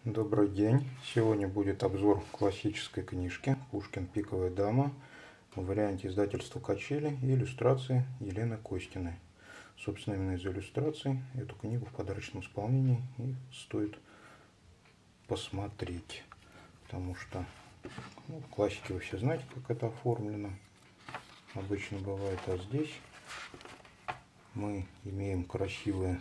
Добрый день! Сегодня будет обзор классической книжки «Пушкин. Пиковая дама» в варианте издательства «Качели» и иллюстрации Елены Костиной. Собственно, именно из иллюстраций эту книгу в подарочном исполнении и стоит посмотреть. Потому что в классике вы все знаете, как это оформлено. Обычно бывает, а здесь мы имеем красивые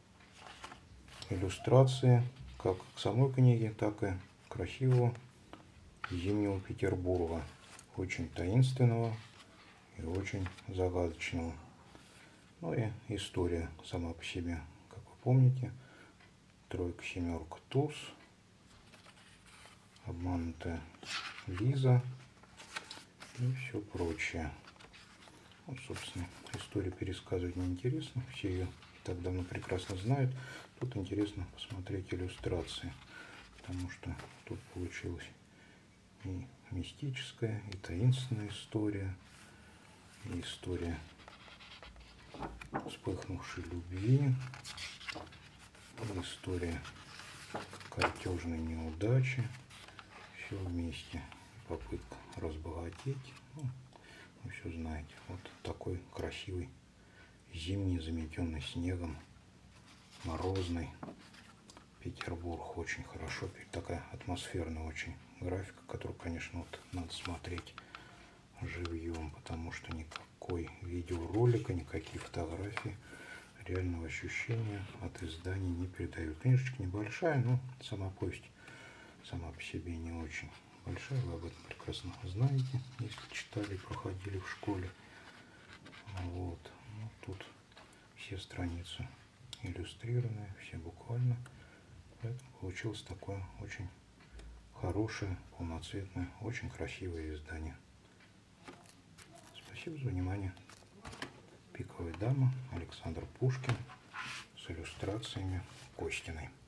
иллюстрации как к самой книге, так и красивого зимнего Петербурга, очень таинственного и очень загадочного. Ну и история сама по себе, как вы помните, тройка, семерка, туз, обманутая Лиза и все прочее. Вот, собственно, историю пересказывать неинтересно, все ее так давно прекрасно знают. Тут интересно посмотреть иллюстрации, потому что тут получилась и мистическая, и таинственная история, и история вспыхнувшей любви, и история картежной неудачи, все вместе, попытка разбогатеть. Ну, вы все знаете. Вот такой красивый зимний, заметенный снегом, морозный Петербург. Очень хорошо, такая атмосферная очень графика, которую, конечно, вот надо смотреть живьем, потому что никакой видеоролика, никакие фотографии реального ощущения от издания не передают. Книжечка небольшая, но сама повесть сама по себе не очень большая, вы об этом прекрасно знаете, если читали, проходили в школе. Вот. Ну, тут все страницы иллюстрированные, все буквально. Поэтому получилось такое очень хорошее, полноцветное, очень красивое издание. Спасибо за внимание. «Пиковая дама», Александр Пушкин, с иллюстрациями Костиной.